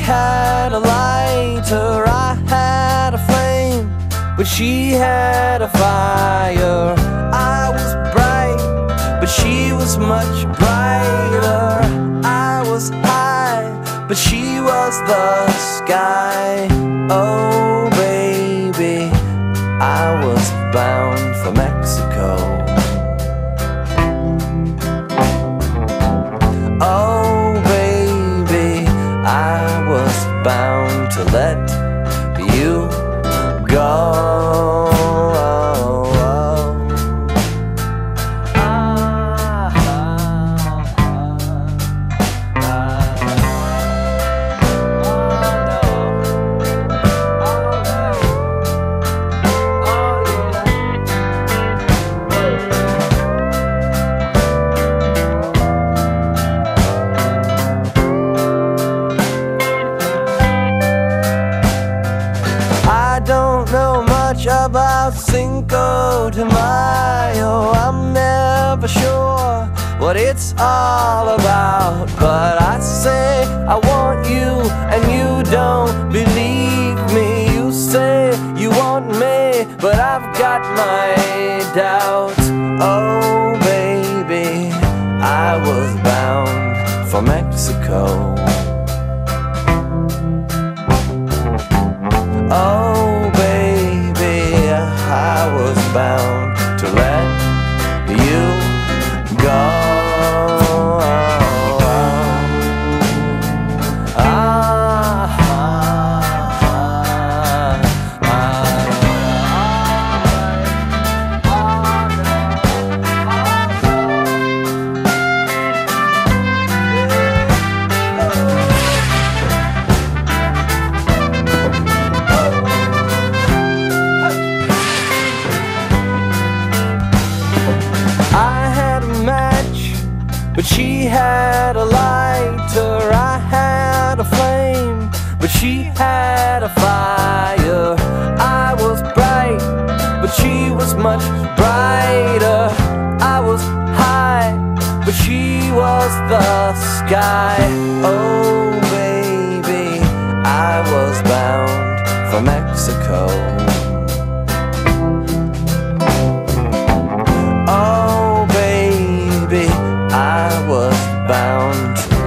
had a lighter, I had a flame, but she had a fire. I was bright, but she was much brighter. I was high, but she was the sky. Oh baby, I was bound for Mexico. Oh baby, I was bound to let you go. About Cinco de Mayo, I'm never sure what it's all about. But I say I want you and you don't believe me. You say you want me, but I've got my doubts. Oh baby, I was bound for Mexico. Oh baby, I was bound to let you go. But she had a lighter, I had a flame, but she had a fire. I was bright, but she was much brighter. I was high, but she was the sky. Oh baby, I was bound for Mexico. I was bound